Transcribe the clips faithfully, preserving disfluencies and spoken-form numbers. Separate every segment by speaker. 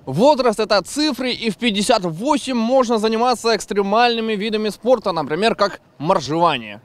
Speaker 1: Возраст – это цифры, и в пятьдесят восемь можно заниматься экстремальными видами спорта, например, как моржевание.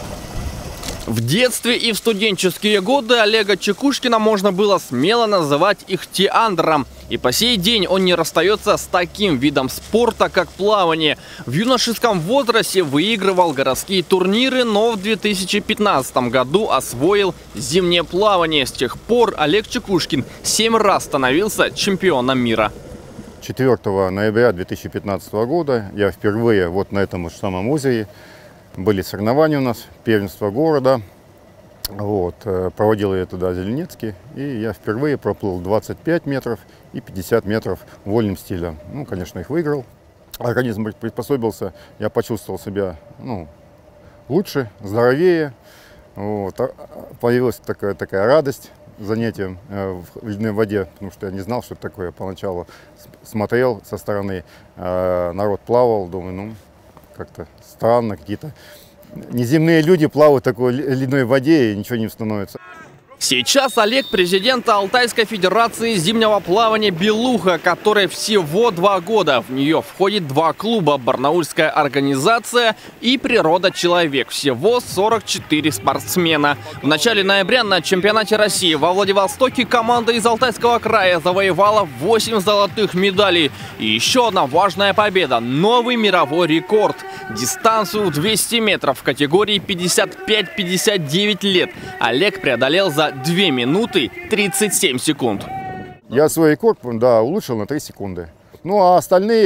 Speaker 1: В детстве и в студенческие годы Олега Чекушкина можно было смело называть ихтиандром. И по сей день он не расстается с таким видом спорта, как плавание. В юношеском возрасте выигрывал городские турниры, но в две тысячи пятнадцатом году освоил зимнее плавание. С тех пор Олег Чекушкин семь раз становился чемпионом мира.
Speaker 2: четвёртого ноября две тысячи пятнадцатого года я впервые вот на этом самом озере. Были соревнования у нас, первенство города. Вот, проводил я туда Зеленецкий, и я впервые проплыл двадцать пять метров и пятьдесят метров вольным стилем. Ну, конечно, их выиграл. Организм приспособился, я почувствовал себя ну, лучше, здоровее. Вот. Появилась такая, такая радость занятием в ледяной воде, потому что я не знал, что это такое. Поначалу смотрел со стороны, народ плавал, думаю, ну, как-то странно, какие-то неземные люди плавают в такой ледяной воде и ничего не становится.
Speaker 1: Сейчас Олег президент Алтайской федерации зимнего плавания «Белуха», которой всего два года. В нее входит два клуба: барнаульская организация и «Природа Человек». Всего сорок четыре спортсмена. В начале ноября на чемпионате России во Владивостоке команда из Алтайского края завоевала восемь золотых медалей. И еще одна важная победа – новый мировой рекорд. Дистанцию двести метров в категории пятьдесят пять — пятьдесят девять лет Олег преодолел за две минуты тридцать семь секунд.
Speaker 2: Я свой рекорд да, улучшил на три секунды. Ну а остальные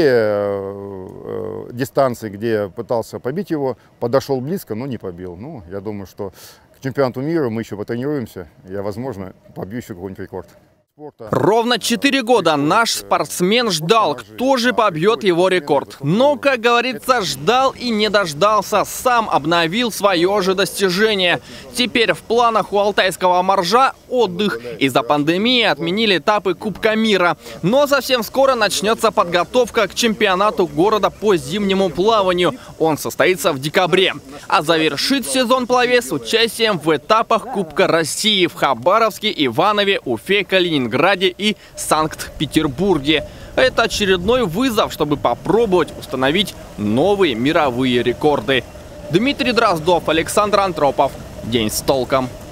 Speaker 2: э, дистанции, где я пытался побить его, подошел близко, но не побил. Ну, я думаю, что к чемпионату мира мы еще потренируемся. Я, возможно, побью еще какой-нибудь рекорд.
Speaker 1: Ровно четыре года наш спортсмен ждал, кто же побьет его рекорд. Но, как говорится, ждал и не дождался. Сам обновил свое же достижение. Теперь в планах у алтайского моржа отдых. Из-за пандемии отменили этапы Кубка мира. Но совсем скоро начнется подготовка к чемпионату города по зимнему плаванию. Он состоится в декабре. А завершит сезон пловец участием в этапах Кубка России в Хабаровске, Иванове, Уфе, Калининграде и Санкт-Петербурге. Это очередной вызов, чтобы попробовать установить новые мировые рекорды. Дмитрий Дроздов, Александр Антропов. День с толком.